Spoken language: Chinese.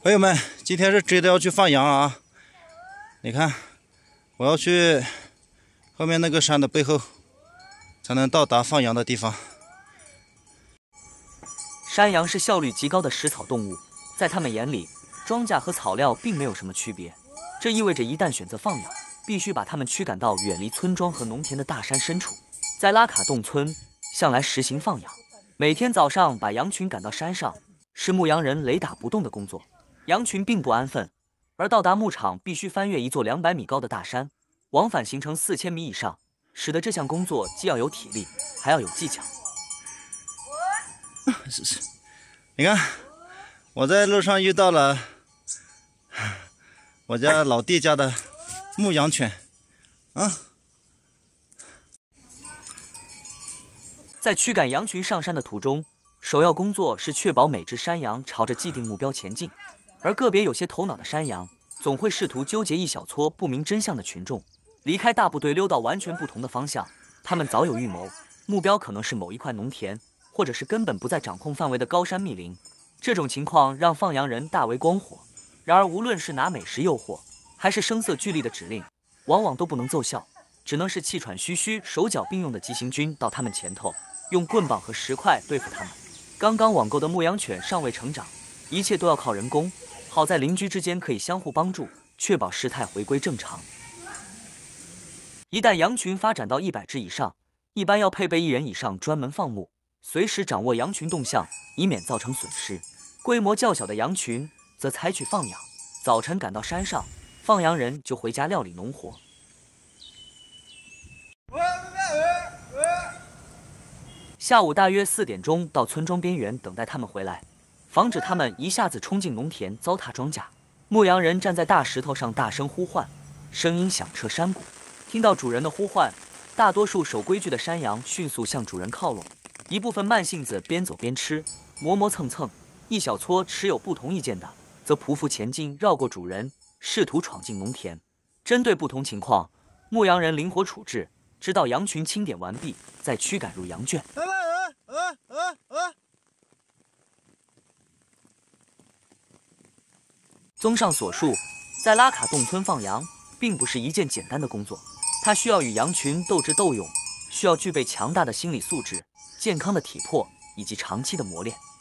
朋友们，今天是真的要去放羊啊！你看，我要去后面那个山的背后，才能到达放羊的地方。 山羊是效率极高的食草动物，在它们眼里，庄稼和草料并没有什么区别。这意味着一旦选择放养，必须把它们驱赶到远离村庄和农田的大山深处。在拉卡洞村，向来实行放养，每天早上把羊群赶到山上，是牧羊人雷打不动的工作。羊群并不安分，而到达牧场必须翻越一座200米高的大山，往返行程4000米以上，使得这项工作既要有体力，还要有技巧。 你看，我在路上遇到了我家老弟家的牧羊犬，啊！ 在驱赶羊群上山的途中，首要工作是确保每只山羊朝着既定目标前进。而个别有些头脑的山羊，总会试图纠结一小撮不明真相的群众，离开大部队溜到完全不同的方向。他们早有预谋，目标可能是某一块农田，或者是根本不在掌控范围的高山密林。这种情况让放羊人大为光火。然而，无论是拿美食诱惑，还是声色俱厉的指令，往往都不能奏效，只能是气喘吁吁、手脚并用的急行军到他们前头，用棍棒和石块对付他们。刚刚网购的牧羊犬尚未成长，一切都要靠人工。好在邻居之间可以相互帮助，确保事态回归正常。一旦羊群发展到100只以上，一般要配备1人以上专门放牧，随时掌握羊群动向，以免造成损失。规模较小的羊群则采取放养，早晨赶到山上，放羊人就回家料理农活。下午大约4点钟到村庄边缘等待他们回来。防止他们一下子冲进农田，糟蹋庄稼。牧羊人站在大石头上大声呼唤，声音响彻山谷。听到主人的呼唤，大多数守规矩的山羊迅速向主人靠拢，一部分慢性子边走边吃，磨磨蹭蹭；一小撮持有不同意见的，则匍匐前进，绕过主人，试图闯进农田。针对不同情况，牧羊人灵活处置，直到羊群清点完毕，再驱赶入羊圈。综上所述，在拉卡洞村放羊并不是一件简单的工作，它需要与羊群斗智斗勇，需要具备强大的心理素质、健康的体魄以及长期的磨练。